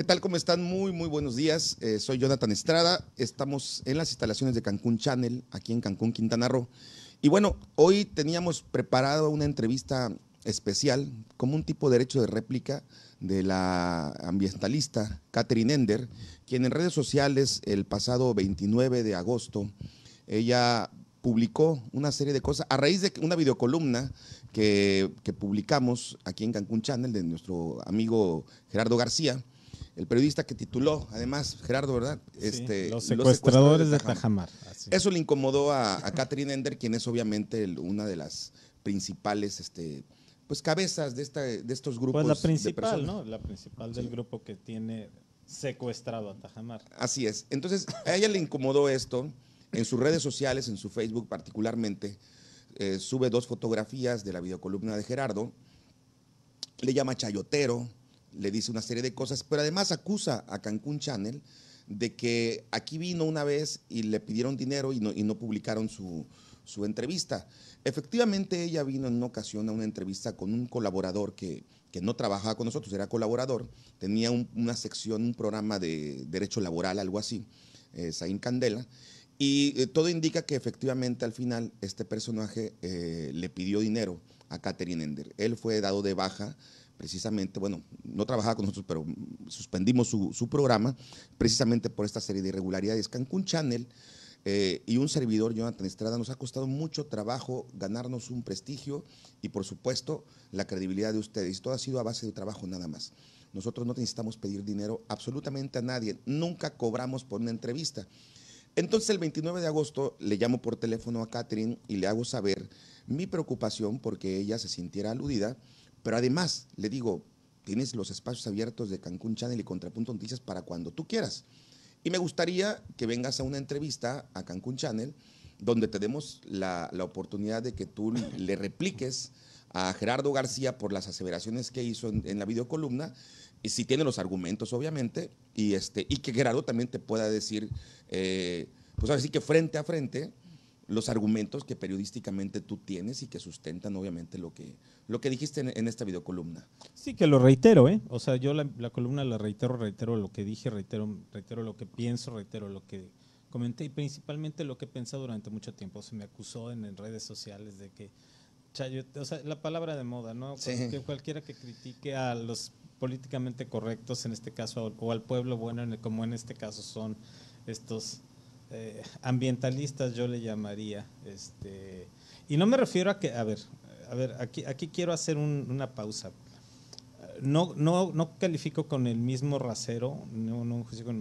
tal? ¿Cómo están? Muy buenos días. Soy Jonathan Estrada. Estamos en las instalaciones de Cancún Channel, aquí en Cancún, Quintana Roo. Y bueno, hoy teníamos preparado una entrevista especial, como un tipo de derecho de réplica de la ambientalista Catherine Ender, quien en redes sociales el pasado 29 de agosto, ella publicó una serie de cosas a raíz de una videocolumna que publicamos aquí en Cancún Channel de nuestro amigo Gerardo García, el periodista que tituló, además, Gerardo, ¿verdad? Sí, los secuestradores de Tajamar. Así. Eso le incomodó a Catherine Ender, quien es obviamente una de las principales pues cabezas de estos grupos. Pues la principal, ¿no? La principal del grupo que tiene secuestrado a Tajamar. Así es. Entonces, a ella le incomodó esto. En sus redes sociales, en su Facebook particularmente, sube 2 fotografías de la videocolumna de Gerardo, le llama chayotero, le dice una serie de cosas, pero además acusa a Cancún Channel de que aquí vino una vez y le pidieron dinero y no publicaron su entrevista. Efectivamente, ella vino en una ocasión a una entrevista con un colaborador que no trabajaba con nosotros, era colaborador, tenía una sección, un programa de derecho laboral, algo así, Saín Candela, y todo indica que efectivamente al final este personaje le pidió dinero a Catherine Ender. Él fue dado de baja precisamente, bueno, no trabajaba con nosotros, pero suspendimos su programa precisamente por esta serie de irregularidades. Cancún Channel y un servidor, Jonathan Estrada, nos ha costado mucho trabajo ganarnos un prestigio y por supuesto la credibilidad de ustedes. Todo ha sido a base de trabajo nada más. Nosotros no necesitamos pedir dinero absolutamente a nadie, nunca cobramos por una entrevista. Entonces el 29 de agosto le llamo por teléfono a Catherine y le hago saber mi preocupación porque ella se sintiera aludida, pero además le digo, tienes los espacios abiertos de Cancún Channel y Contrapunto Noticias para cuando tú quieras. Y me gustaría que vengas a una entrevista a Cancún Channel donde te demos la oportunidad de que tú le repliques a Gerardo García por las aseveraciones que hizo en la videocolumna, y si tiene los argumentos, obviamente, y que Gerardo también te pueda decir, pues así que frente a frente, los argumentos que periodísticamente tú tienes y que sustentan, obviamente, lo que dijiste en esta videocolumna. Sí, que lo reitero, ¿eh? O sea, yo la columna la reitero lo que dije, reitero lo que pienso, reitero lo que comenté y principalmente lo que he pensado durante mucho tiempo. Se me acusó en redes sociales de que o sea, la palabra de moda, ¿no? Sí. Que cualquiera que critique a los políticamente correctos, en este caso, o al pueblo bueno, como en este caso son estos ambientalistas, yo le llamaría. Y no me refiero a que, a ver, aquí quiero hacer una pausa. No califico con el mismo rasero, no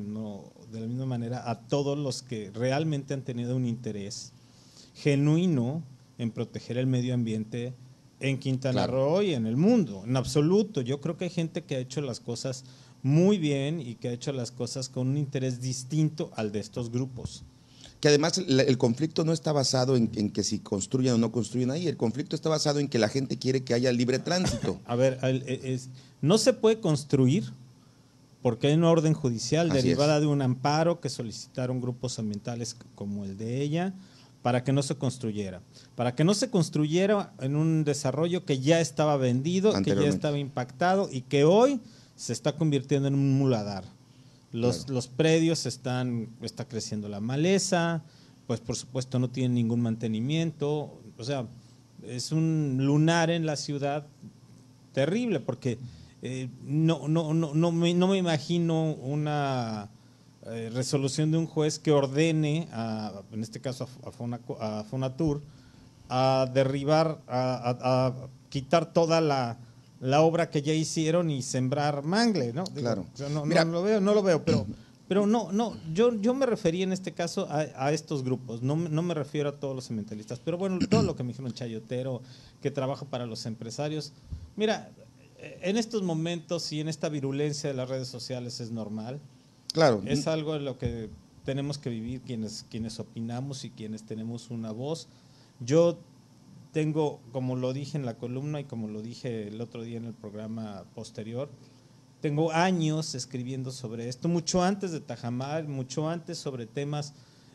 de la misma manera a todos los que realmente han tenido un interés genuino en proteger el medio ambiente en Quintana Roo y en el mundo, en absoluto. Yo creo que hay gente que ha hecho las cosas muy bien y que ha hecho las cosas con un interés distinto al de estos grupos. Que además el conflicto no está basado en que si construyen o no construyen ahí, el conflicto está basado en que la gente quiere que haya libre tránsito. A ver, no se puede construir porque hay una orden judicial derivada de un amparo que solicitaron grupos ambientales como el de ella para que no se construyera. Para que no se construyera en un desarrollo que ya estaba vendido, que ya estaba impactado y que hoy se está convirtiendo en un muladar. Los predios está creciendo la maleza, pues por supuesto no tienen ningún mantenimiento, o sea, es un lunar en la ciudad terrible porque no me imagino una resolución de un juez que ordene, en este caso a Fonatur, a derribar, a quitar toda la obra que ya hicieron y sembrar mangle, ¿no? Claro. Digo, no lo veo, pero yo me refería en este caso a estos grupos, no me refiero a todos los ambientalistas, pero bueno, todo lo que me dijeron, chayotero, que trabaja para los empresarios. Mira, en estos momentos y en esta virulencia de las redes sociales es normal. Claro. Es algo en lo que tenemos que vivir quienes opinamos y quienes tenemos una voz. Yo tengo, como lo dije en la columna y como lo dije el otro día en el programa posterior, tengo años escribiendo sobre esto, mucho antes de Tajamar, mucho antes sobre temas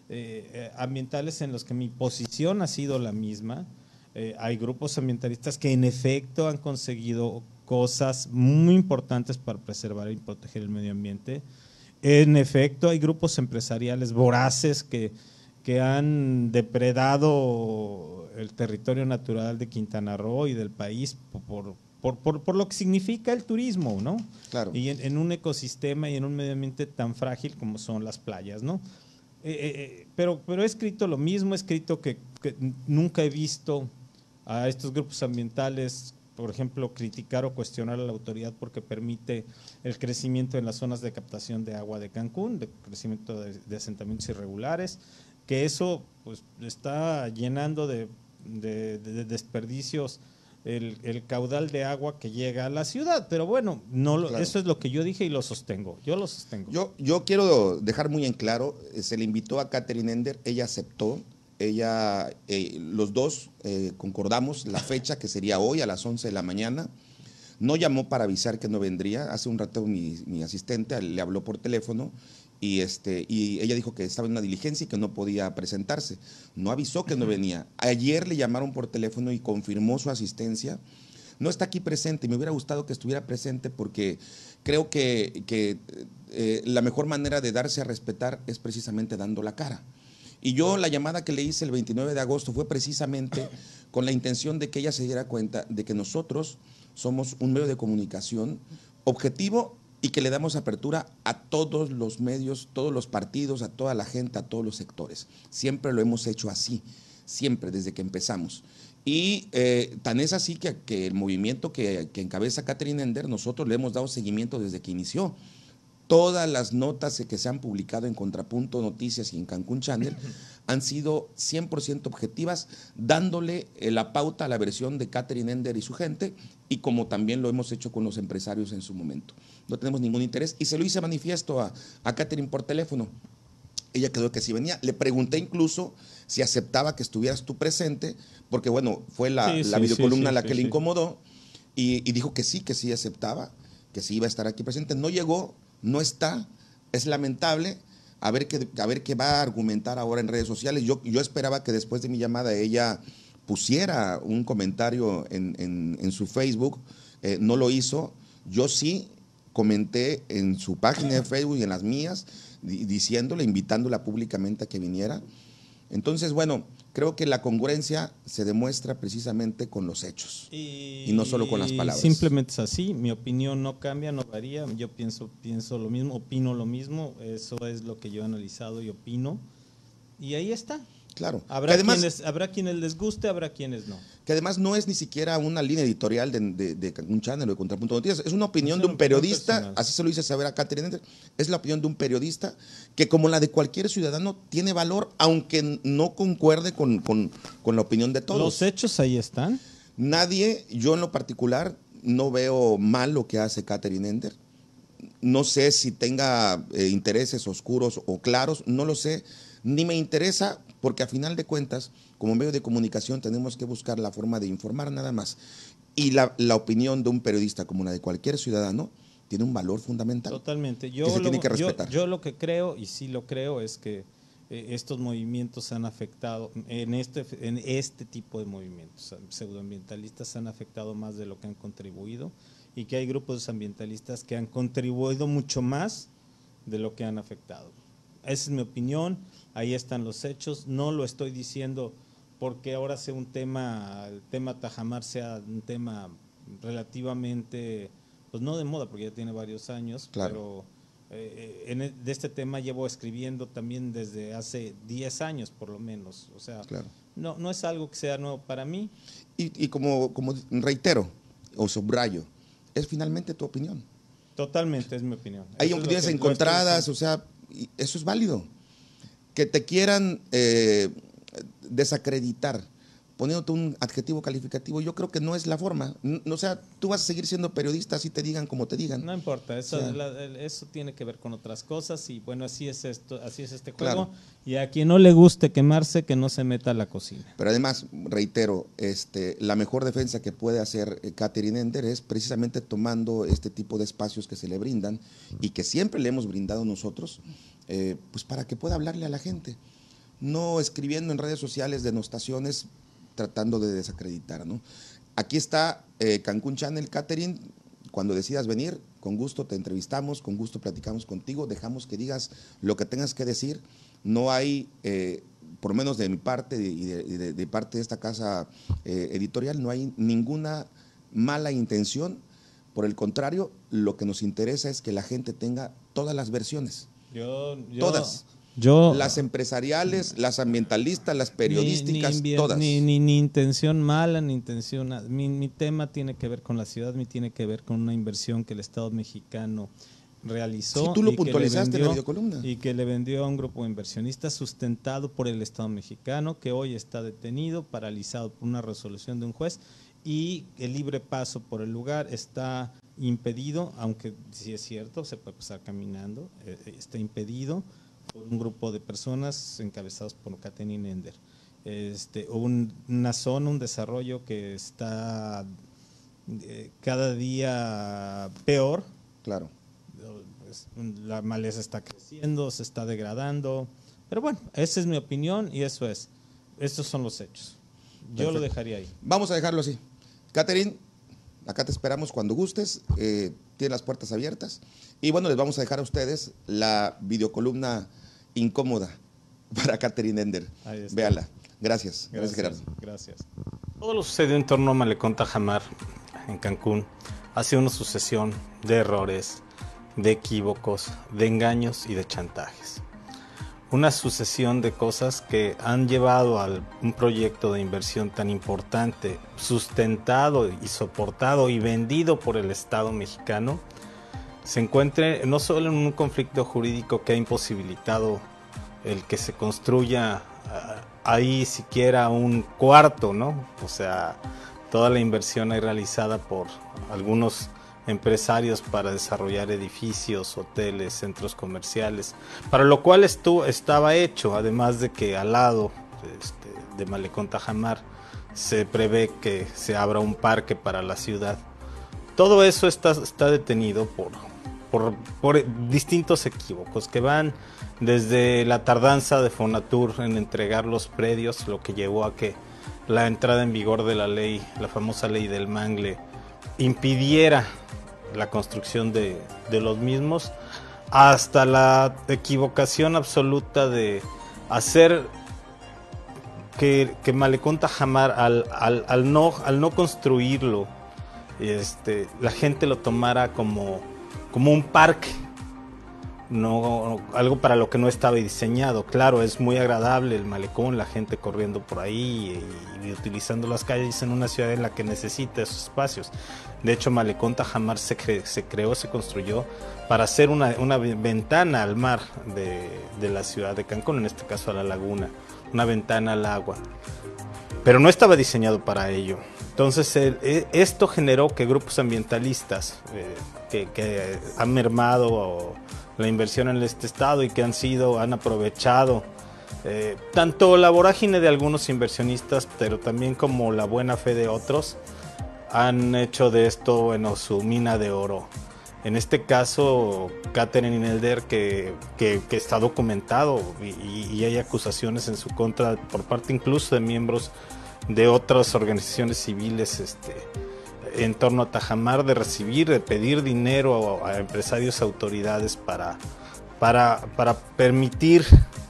ambientales en los que mi posición ha sido la misma. Hay grupos ambientalistas que en efecto han conseguido cosas muy importantes para preservar y proteger el medio ambiente. En efecto, hay grupos empresariales voraces que han depredado el territorio natural de Quintana Roo y del país por lo que significa el turismo, ¿no? Claro. Y en un ecosistema y en un medio ambiente tan frágil como son las playas, ¿no? Pero he escrito lo mismo, he escrito que nunca he visto a estos grupos ambientales, por ejemplo, criticar o cuestionar a la autoridad porque permite el crecimiento en las zonas de captación de agua de Cancún, de crecimiento de asentamientos irregulares, que eso pues está llenando de desperdicios el caudal de agua que llega a la ciudad. Pero bueno, claro, eso es lo que yo dije y lo sostengo. Yo lo sostengo. Yo quiero dejar muy en claro, se le invitó a Catherine Ender, ella aceptó. Los dos concordamos la fecha, que sería hoy a las 11 de la mañana. No llamó para avisar que no vendría. Hace un rato mi asistente le habló por teléfono y ella dijo que estaba en una diligencia y que no podía presentarse. No avisó que no venía. Ayer le llamaron por teléfono y confirmó su asistencia. No está aquí presente. Me hubiera gustado que estuviera presente porque creo que la mejor manera de darse a respetar es precisamente dando la cara. Y yo la llamada que le hice el 29 de agosto fue precisamente con la intención de que ella se diera cuenta de que nosotros somos un medio de comunicación objetivo y que le damos apertura a todos los medios, todos los partidos, a toda la gente, a todos los sectores. Siempre lo hemos hecho así, siempre, desde que empezamos. Y tan es así que el movimiento que encabeza Catherine Ender, nosotros le hemos dado seguimiento desde que inició. Todas las notas que se han publicado en Contrapunto Noticias y en Cancún Channel han sido 100% objetivas, dándole la pauta a la versión de Catherine Ender y su gente, y como también lo hemos hecho con los empresarios en su momento. No tenemos ningún interés, y se lo hice manifiesto a Catherine por teléfono. Ella quedó que sí venía. Le pregunté incluso si aceptaba que estuvieras tú presente, porque bueno, fue la videocolumna la que le incomodó, y dijo que sí aceptaba, que sí iba a estar aquí presente. No llegó. No está, es lamentable. A ver qué va a argumentar ahora en redes sociales. Yo esperaba que después de mi llamada ella pusiera un comentario en su Facebook. No lo hizo. Yo sí comenté en su página de Facebook y en las mías, diciéndole, invitándola públicamente a que viniera. Entonces, bueno, creo que la congruencia se demuestra precisamente con los hechos y no solo con las palabras. Simplemente es así, mi opinión no cambia, no varía, yo pienso lo mismo, opino lo mismo, eso es lo que yo he analizado y opino, y ahí está. Claro. Habrá quienes les guste, habrá quienes no. Que además no es ni siquiera una línea editorial de Cancún Channel o de Contrapunto Noticias, es una opinión de un periodista, personal. Así se lo hice saber a Catherine Ender, es la opinión de un periodista que, como la de cualquier ciudadano, tiene valor, aunque no concuerde con la opinión de todos. Los hechos ahí están. Nadie, yo en lo particular, no veo mal lo que hace Catherine Ender. No sé si tenga intereses oscuros o claros, no lo sé, ni me interesa, porque a final de cuentas, como medio de comunicación, tenemos que buscar la forma de informar nada más. Y la opinión de un periodista, como la de cualquier ciudadano, tiene un valor fundamental. Totalmente. Que se tiene que respetar. Yo lo que creo, y sí lo creo, es que estos movimientos han afectado, en este tipo de movimientos pseudoambientalistas han afectado más de lo que han contribuido, y que hay grupos ambientalistas que han contribuido mucho más de lo que han afectado. Esa es mi opinión, ahí están los hechos, no lo estoy diciendo porque ahora sea el tema Tajamar sea un tema relativamente, pues no de moda, porque ya tiene varios años, claro. Pero de este tema llevo escribiendo también desde hace 10 años por lo menos, o sea, claro. no es algo que sea nuevo para mí. Y como reitero o subrayo, es finalmente tu opinión. Totalmente, es mi opinión. Hay opiniones encontradas, o sea, eso es válido. Que te quieran desacreditar poniéndote un adjetivo calificativo, yo creo que no es la forma. O sea, tú vas a seguir siendo periodista, así te digan como te digan. No importa, eso tiene que ver con otras cosas y bueno, así es este juego. Claro. Y a quien no le guste quemarse, que no se meta a la cocina. Pero además, reitero, la mejor defensa que puede hacer Catherine Ender es precisamente tomando este tipo de espacios que se le brindan y que siempre le hemos brindado nosotros, pues para que pueda hablarle a la gente. No escribiendo en redes sociales denostaciones tratando de desacreditar, ¿no? Aquí está Cancún Channel, Catherine, cuando decidas venir, con gusto te entrevistamos, con gusto platicamos contigo, dejamos que digas lo que tengas que decir. No hay, por lo menos de mi parte y de parte de esta casa editorial, no hay ninguna mala intención. Por el contrario, lo que nos interesa es que la gente tenga todas las versiones. Todas. Las empresariales, las ambientalistas, las periodísticas, todas. Ni intención mala, ni intención... Mi tema tiene que ver con la ciudad, tiene que ver con una inversión que el Estado mexicano realizó. Sí, tú lo puntualizaste en la videocolumna. Y que le vendió a un grupo de inversionistas sustentado por el Estado mexicano, que hoy está detenido, paralizado por una resolución de un juez, y el libre paso por el lugar está impedido, aunque sí es cierto, se puede pasar caminando, está impedido por un grupo de personas encabezados por Katherine Ender. Una zona, un desarrollo que está cada día peor. Claro. La maleza está creciendo, se está degradando, pero bueno, esa es mi opinión y eso es. Estos son los hechos. Yo Perfecto. Lo dejaría ahí. Vamos a dejarlo así. Katherine, acá te esperamos cuando gustes, tienes las puertas abiertas. Y bueno, les vamos a dejar a ustedes la videocolumna incómoda para Katherine Ender. Véala. Gracias, Gerardo. Gracias. Todo lo sucedió en torno a Malecón Tajamar, en Cancún, ha sido una sucesión de errores, de equívocos, de engaños y de chantajes. Una sucesión de cosas que han llevado a un proyecto de inversión tan importante, sustentado y soportado y vendido por el Estado mexicano, se encuentre no solo en un conflicto jurídico que ha imposibilitado el que se construya ahí siquiera un cuarto, ¿no? O sea, toda la inversión ahí realizada por algunos empresarios para desarrollar edificios, hoteles, centros comerciales, para lo cual estaba hecho, además de que al lado de Malecón Tajamar se prevé que se abra un parque para la ciudad. Todo eso está detenido por distintos equívocos que van desde la tardanza de Fonatur en entregar los predios, lo que llevó a que la entrada en vigor de la ley, la famosa ley del mangle, impidiera la construcción de los mismos, hasta la equivocación absoluta de hacer que Malecón Tajamar al no construirlo, la gente lo tomara como un parque, no algo para lo que no estaba diseñado. Claro, es muy agradable el malecón, la gente corriendo por ahí y utilizando las calles en una ciudad en la que necesita esos espacios. De hecho, Malecón Tajamar se construyó para hacer una ventana al mar de la ciudad de Cancún, en este caso a la laguna, una ventana al agua. Pero no estaba diseñado para ello. Entonces, esto generó que grupos ambientalistas que han mermado la inversión en este estado y que han aprovechado tanto la vorágine de algunos inversionistas, pero también como la buena fe de otros, han hecho de esto, bueno, su mina de oro. En este caso, Katherine Ender, que está documentado y hay acusaciones en su contra por parte incluso de miembros de otras organizaciones civiles en torno a Tajamar, de pedir dinero a empresarios, autoridades para permitir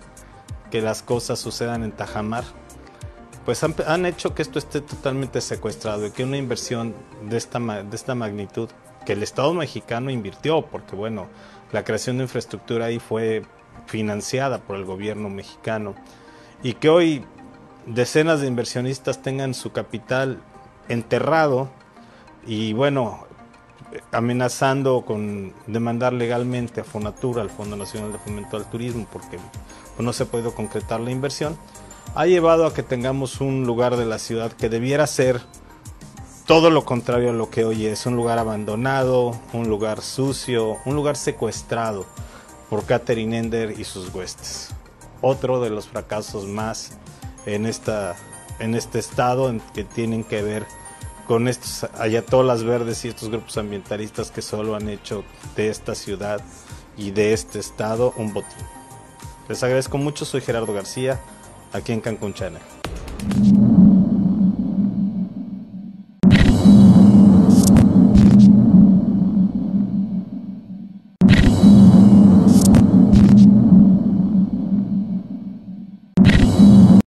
que las cosas sucedan en Tajamar, pues han hecho que esto esté totalmente secuestrado y que una inversión de esta magnitud que el Estado mexicano invirtió, porque bueno, la creación de infraestructura ahí fue financiada por el gobierno mexicano, y que hoy decenas de inversionistas tengan su capital enterrado y bueno, amenazando con demandar legalmente a Fonatur, al Fondo Nacional de Fomento al Turismo, porque no se ha podido concretar la inversión, ha llevado a que tengamos un lugar de la ciudad que debiera ser todo lo contrario a lo que hoy es: un lugar abandonado, un lugar sucio, un lugar secuestrado por Katherine Ender y sus huestes. Otro de los fracasos más en este estado, que tienen que ver con estos ayatolas verdes y estos grupos ambientalistas que solo han hecho de esta ciudad y de este estado un botín. Les agradezco mucho, soy Gerardo García, aquí en Cancún Channel.